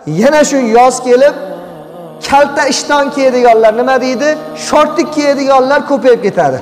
yana shu yoz kelib kalta ishton kiyadiganlar nima deydi? Shortik kiyadiganlar ko'payib ketadi.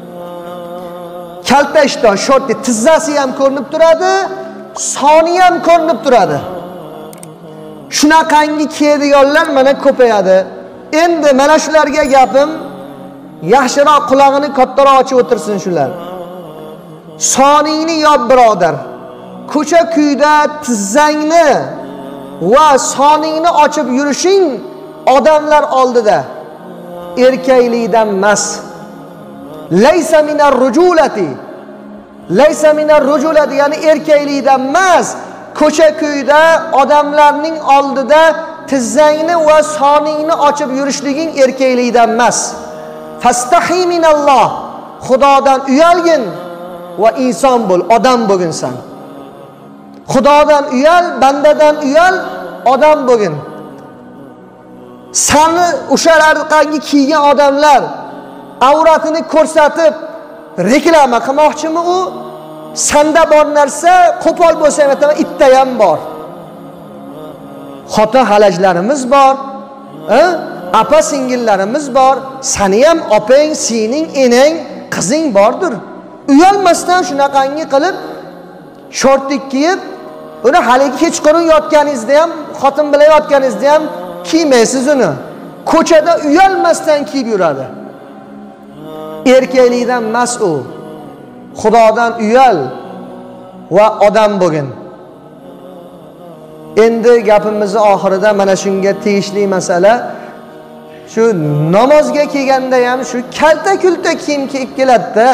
Kalta ishton, shortik, tizzasi ham ko'rinib turadi, soni ham ko'rinib turadi. Shunaqangi kiyadiganlar mana ko'payadi. Endi mana shularga gapim, yaxshiroq quloqini kattaroq ochib o'tirsin shular. Soningni yob birodar. Ko'cha kuyda tizzangni va soningni ochib yurishing odamlar oldida erkaklikdan emas. Laysa minar rujulati. Laysa minar rujulati, ya'ni erkaklikdan emas. Ko'cha kuyda odamlarning oldida tizzangni va soningni ochib yurishliging erkaklikdan emas. Fastahi minalloh. Xudodan uyalgin va inson bo'l, odam bo'lgin sen. Xudodan uyal, bandadan uyal, odam bo'lgin. Sani o'shalarga kiygan odamlar avratini ko'rsatib reklama qilmoqchimi u? Sanda bor narsa qo'pol bo'lsa ham aytaman, itda ham bor. Xotin halajlarimiz bor, apa singillarimiz bor, seni ham opang, sening enang, qizing bordir. Uyalmasdan shunaqangi qilib shortik kiyib, uni haligi kechqurun yotganingizda ham, xotin bilan yotganingizda ham kiymaysiz uni. Ko'chada uyalmasdan kiyib yuradi. Erkaklikdan emas u. Xudodan uyal va odam bo'lgin. Endi gapimizning oxirida mana shunga tegishli masala, shu namozga kelganda ham shu kalta-kulta kiyim kiyib keladi-da.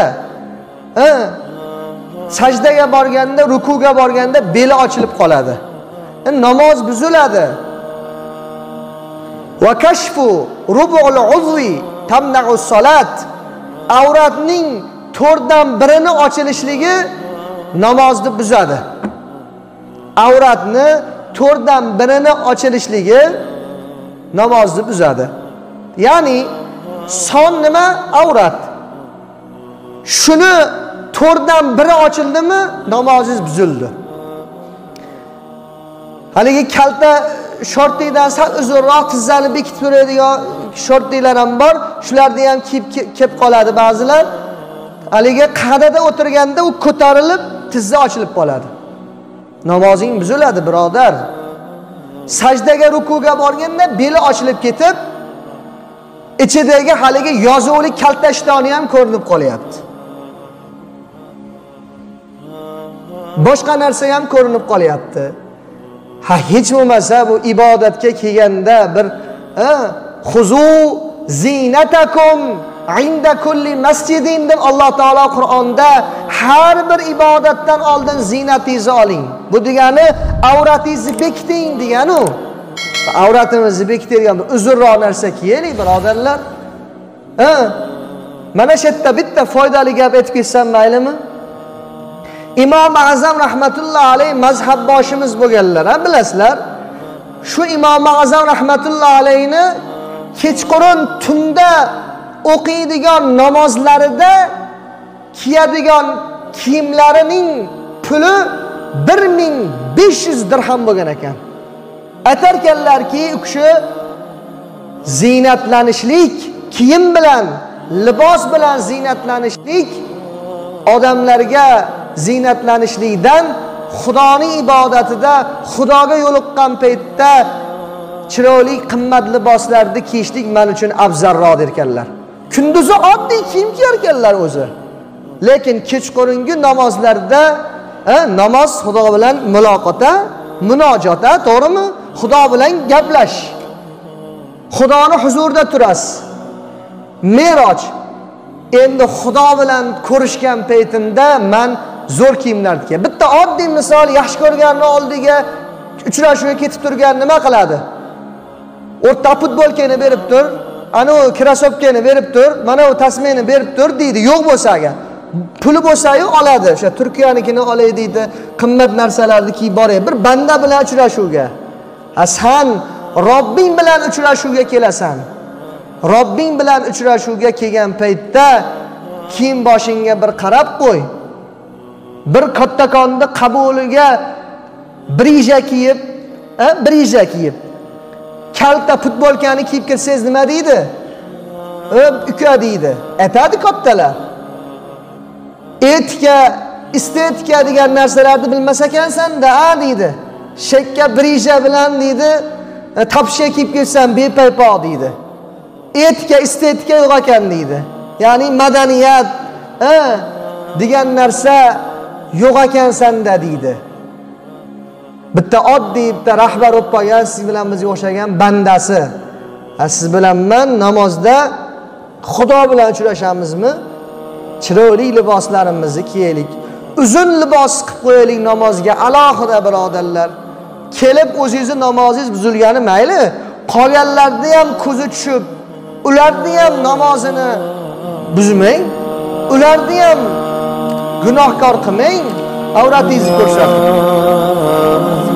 Sajdaga borganda, rukuga borganda beli ochilib qoladi. Namoz buziladi. Va kashfu rub'ul uzvi tamna'u salat. Avratning 4dan 1ni ochilishligi namozni buzadi. Avratni 4dan 1ni ochilishligi namozni buzadi. Ya'ni son nima? Avrat. Shuni 4dan 1i ochildimi, namozingiz buzildi. Haligi kalta shortikdan sal uzunroq tizzani bekitib turadigan shortiklar ham bor. Shularni ham kiyib qoladi ba'zilar. Haligi qadada o'tirganda u ko'tarilib, tizza ochilib qoladi. Namozing buziladi, birodar. Sajdaga, rukuga borganda beli ochilib ketib, ichidagi haligi yozuvli kalta ishtoni ham ko'rinib qolyapti. Boshqa narsa ham ko'rinib qolyapti. Hech bo'lmasa bu ibodatga kelganda bir xuzu zinatakum inda kulli masjidin deb Alloh taolo Qur'onda har bir ibodatdan oldin zinatingizni oling. Bu degani avratingizni bekiting degani u. Avratimizni bekitadigan bir uzunroq narsa kiyaylik, birodarlar. Mana shu yerda bitta foydali gap aytib ketsam maylimi? İmam Azam rahmetullah aleyh mazhab boshimiz bo'lganlar, bilasizlar. Shu İmam Azam rahmetullah aleyhni kechqurun tunda o'qiydigan namozlarida kiyadigan kiyimlarining puli 1500 dirham bo'lgan ekan. Aytarkanlarki, u kishi ziynatlanishlik, kiyim bilan, libos bilan ziynatlanishlik odamlarga ziynatlanishlikdan Xudoning ibodatida, Xudoga yo'liqqan paytda chiroyli qimmat liboslarni kiyishlik men uchun afzalroq derkanlar. Kunduzi oddiy kiyim kiyarkanlar o'zi. Lekin kechqurungi namozlarda namoz Xudo bilan muloqota, munojota, to'g'rimi? Xudo bilan gaplash. Xudoning huzurida turasiz. Meroj. Endi Xudo bilan ko'rishgan paytimda men zo'r kiyimlarni kiyaman. Bitta oddiy misol, yaxshi ko'rganning oldiga uchrashuvga ketib turgan nima qiladi? O'rta futbolkani berib tur, ana u krasovkani berib tur, mana u tasmani berib tur deydi. Yo'q bo'lsa agar, puli bo'lsa-yu oladi. O'sha Turkiyanikini olay deydi, qimmat narsalarni kiyib boray. Bir banda bilan uchrashuvga. Sen Robbing bilan uchrashuvga kelasan. Robbing bilan uchrashuvga kelgan paytda kiyim boshingga bir qarab qo'y. Bir kattakonni qabuliga brija kiyib, brija kiyib. Kalta futbolkani kiyib kirsangiz nima deydi? Uka deydi. Aytadi kattalar. Etika, estetika degan narsalarni bilmas ekansan-da, deydi. Shekka brija bilan deydi, topsha kiyib kelsan bepaypo deydi. Etika, estetika yo'q ekan deydi. Ya'ni madaniyat, degan narsa yo'q ekan-sanda deydi. Bitta oddiy, bitta rahbar bo'lib qolgan siz bilan bizga o'xshagan bandasi. Siz bilan men namozda Xudo bilan uchrashamizmi? Chiroyli liboslarimizni kiyaylik. Uzun libos qilib qo'yaylik namozga. Alohida birodarlar. Kelib o'zingizni namozingiz buzilgani mayli, qolganlarni ham ko'zi tushib, ularni ham namozini buzmang. Ularni ham gunohkor qilmang. Avratingizni ko'rsating.